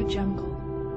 Jungle.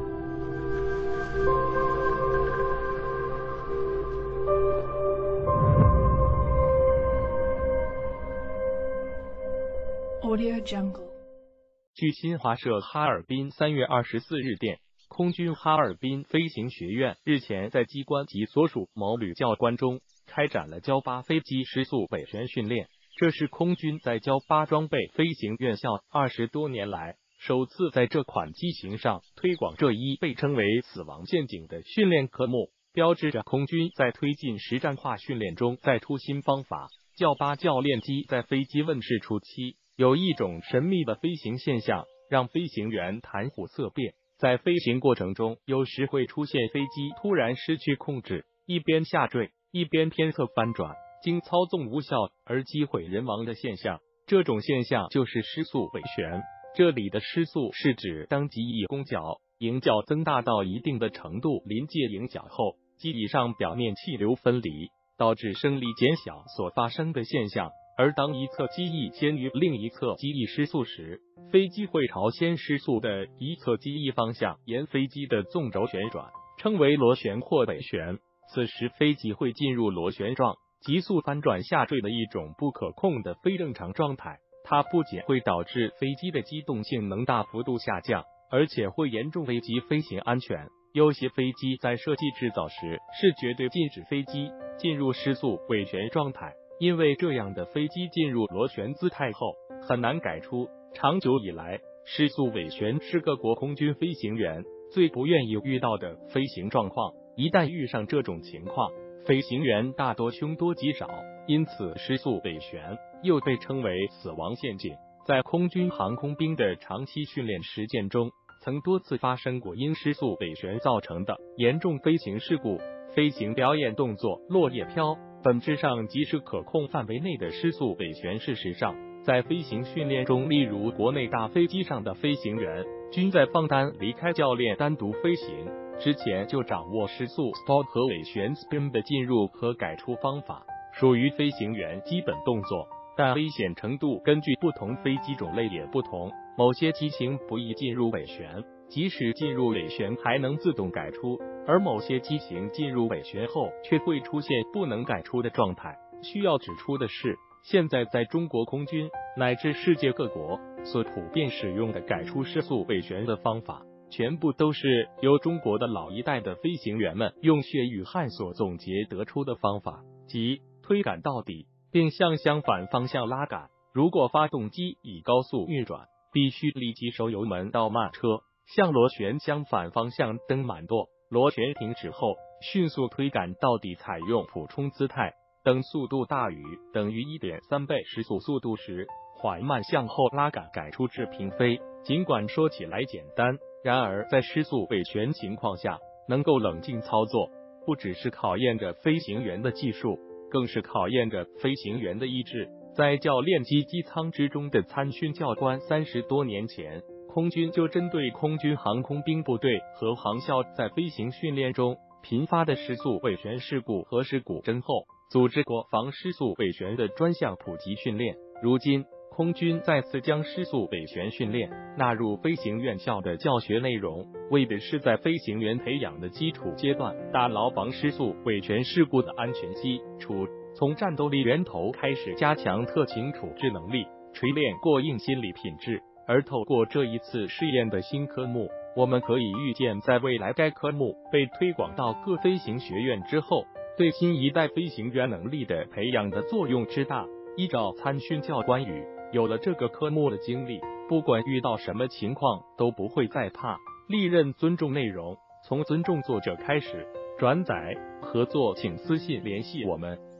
Audio Jungle. 据新华社哈尔滨3月24日电，空军哈尔滨飞行学院日前在机关及所属某旅教官中开展了交8飞机失速尾旋训练，这是空军在交8装备飞行院校20多年来首次在这款机型上推广这一被称为死亡陷阱的训练科目，标志着空军在推进实战化训练中再出新方法。交8教练机在飞机问世初期，有一种神秘的飞行现象，让飞行员谈虎色变。在飞行过程中，有时会出现飞机突然失去控制，一边下坠，一边偏侧翻转，经操纵无效而机毁人亡的现象。这种现象就是失速尾旋。这里的失速是指当机翼弓角、迎角增大到一定的程度，临界迎角后，机翼上表面气流分离，导致升力减小所发生的现象。而当一侧机翼先于另一侧机翼失速时，飞机会朝先失速的一侧机翼方向沿飞机的纵轴旋转，称为螺旋或尾旋。此时飞机会进入螺旋状、急速翻转下坠的一种不可控的非正常状态。它不仅会导致飞机的机动性能大幅度下降，而且会严重危及飞行安全。有些飞机在设计制造时是绝对禁止飞机进入失速尾旋状态，因为这样的飞机进入螺旋姿态后很难改出。长久以来，失速尾旋是各国空军飞行员最不愿意遇到的飞行状况。一旦遇上这种情况，飞行员大多凶多吉少，因此失速尾旋又被称为死亡陷阱。在空军航空兵的长期训练实践中，曾多次发生过因失速尾旋造成的严重飞行事故。飞行表演动作落叶飘本质上即是可控范围内的失速尾旋。事实上，在飞行训练中，例如国内大飞机上的飞行员均在放单离开教练单独飞行之前就掌握失速 stall 和尾旋 spin 的进入和改出方法，属于飞行员基本动作，但危险程度根据不同飞机种类也不同。某些机型不易进入尾旋，即使进入尾旋还能自动改出，而某些机型进入尾旋后却会出现不能改出的状态。需要指出的是，现在在中国空军乃至世界各国所普遍使用的改出失速尾旋的方法，全部都是由中国的老一代的飞行员们用血与汗所总结得出的方法，即推杆到底并向相反方向拉杆。如果发动机以高速运转，必须立即收油门到慢车，向螺旋相反方向蹬满舵，螺旋停止后迅速推杆到底，采用俯冲姿态。等速度大于等于 1.3 倍时速速度时，缓慢向后拉杆改出至平飞。尽管说起来简单，然而在失速尾旋情况下能够冷静操作，不只是考验着飞行员的技术，更是考验着飞行员的意志。在教练机机舱之中的参训教官30多年前，空军就针对空军航空兵部队和航校在飞行训练中频发的失速尾旋事故核实古侦后，组织过防失速尾旋的专项普及训练。如今，空军再次将失速尾旋训练纳入飞行院校的教学内容，为的是在飞行员培养的基础阶段打牢防失速尾旋事故的安全基础，从战斗力源头开始加强特情处置能力，锤炼过硬心理品质。而透过这一次试验的新科目，我们可以预见，在未来该科目被推广到各飞行学院之后，对新一代飞行员能力的培养的作用之大。依照参训教官语，有了这个科目的经历，不管遇到什么情况都不会再怕。历任尊重内容，从尊重作者开始。转载合作请私信联系我们。